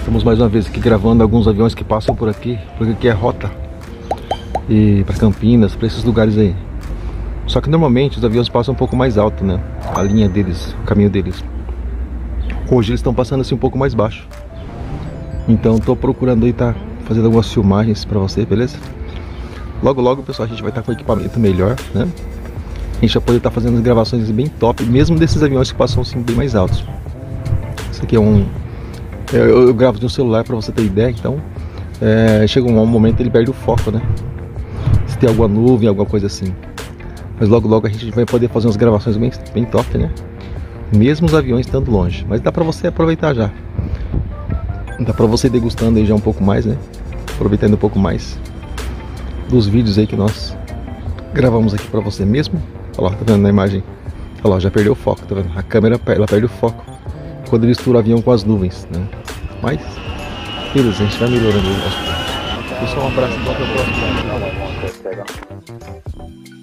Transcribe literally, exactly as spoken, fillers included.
Estamos mais uma vez aqui gravando alguns aviões que passam por aqui, porque aqui é rota e para Campinas, para esses lugares aí. Só que normalmente os aviões passam um pouco mais alto, né? A linha deles, o caminho deles. Hoje eles estão passando assim um pouco mais baixo. Então estou procurando aí, tá fazendo algumas filmagens para você, beleza? Logo logo, pessoal, a gente vai estar com equipamento melhor, né? A gente vai poder estar fazendo as gravações bem top, mesmo desses aviões que passam assim bem mais altos. Isso aqui é um... Eu, eu gravo de um celular para você ter ideia, então é, chega um momento ele perde o foco, né? Se tem alguma nuvem, alguma coisa assim. Mas logo logo a gente vai poder fazer umas gravações bem, bem top, né? Mesmo os aviões estando longe. Mas dá para você aproveitar já. Dá para você ir degustando aí já um pouco mais, né? Aproveitando um pouco mais dos vídeos aí que nós gravamos aqui para você mesmo. Olha lá, tá vendo na imagem? Olha lá, já perdeu o foco, tá vendo? A câmera ela perde o foco quando ele mistura o avião com as nuvens, né? Mas, beleza, a gente vai melhorando o nosso. Pessoal, um abraço e até a próxima.